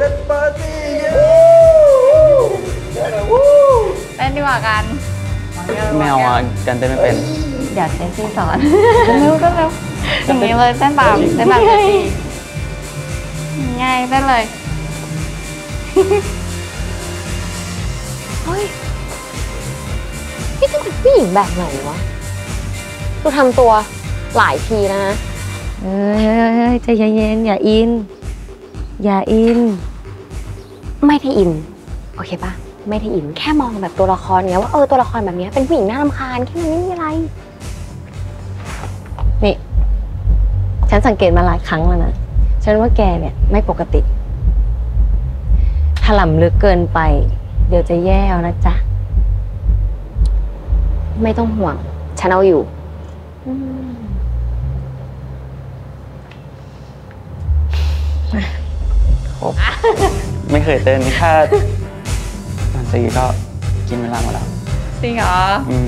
เป็นปาร์ตี้เต้นดีกว่ากันไม่เอากันเต้นไม่เป็นเดี๋ยวเจสซี่สอนเร็วก็เร็วอย่างนี้เลยเต้นแบบเจสซี่ง่ายเต้นเลยเฮ้ยพี่จะเป็นผู้หญิงแบบไหนวะดูทำตัวหลายทีแล้วนะใจเย็นๆอย่าอินไม่ได้อินโอเคปะไม่ได้อินแค่มองแบบตัวละครเนี้ยว่าตัวละครแบบนี้เป็นผู้หญิงน่ารำคาญแค่นั้นไม่มีอะไรนี่ฉันสังเกตมาหลายครั้งแล้วนะฉันว่าแกเนี่ยไม่ปกติถลำลึกเกินไปเดี๋ยวจะแย่เอานะจ๊ะไม่ต้องห่วงฉันเอาอยู่ไม่เคยเต้นแค่มันซีก็กินเวลาหมดแล้วจริงเหรอ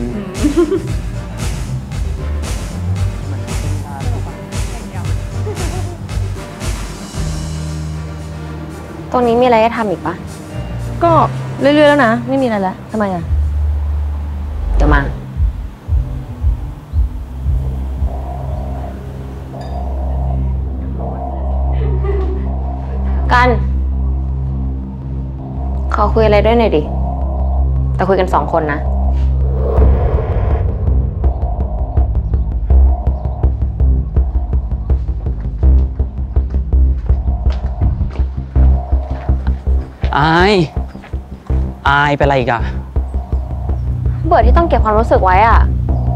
ตรงนี้มีอะไรให้ทำอีกปะก็เรื่อยๆแล้วนะไม่มีอะไรแล้วทำไมอ่ะเดี๋ยวมากันขอคุยอะไรด้วยหน่อยดิแต่คุยกัน2 คนนะอายเป็นอะไรอีกอะเบื่อที่ต้องเก็บความรู้สึกไว้อ่ะ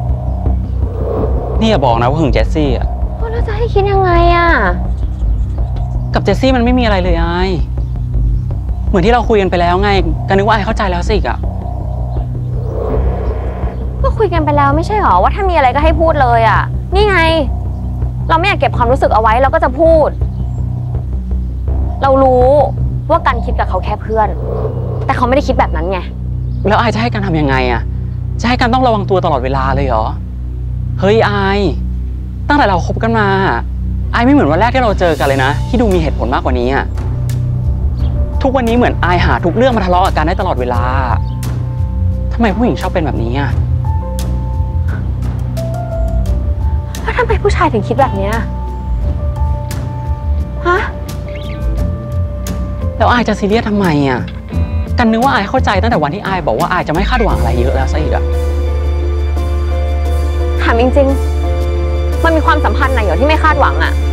นี่อย่าบอกนะว่าหึงเจสซี่อะแล้วจะให้คิดยังไงอ่ะกับเจสซี่มันไม่มีอะไรเลยเหมือนที่เราคุยกันไปแล้วไงกันนึกว่าเข้าใจแล้วสิอะก็คุยกันไปแล้วไม่ใช่หรอว่าถ้ามีอะไรก็ให้พูดเลยอ่ะนี่ไงเราไม่อยากเก็บความรู้สึกเอาไว้เราก็จะพูดเรารู้ว่ากันคิดกับเขาแค่เพื่อนแต่เขาไม่ได้คิดแบบนั้นไงแล้วจะให้กันทำยังไงอะจะให้กันต้องระวังตัวตลอดเวลาเลยเหรอเฮ้ยตั้งแต่เราคบกันมาไม่เหมือนวันแรกที่เราเจอกันเลยนะที่ดูมีเหตุผลมากกว่านี้อะทุกวันนี้เหมือนหาทุกเรื่องมาทะเลาะกันได้ตลอดเวลาทำไมผู้หญิงชอบเป็นแบบนี้อะแล้วทำไมผู้ชายถึงคิดแบบนี้ฮะแล้วจะซีเรียสทำไมอะกันนึกว่าเข้าใจตั้งแต่วันที่บอกว่าจะไม่คาดหวังอะไรเยอะแล้วซะอีกอะถามจริงๆมันมีความสัมพันธ์ไหนที่ไม่คาดหวังอะ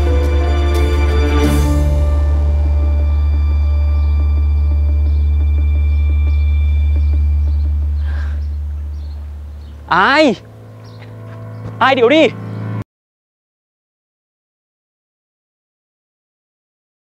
เดี๋ยวดิ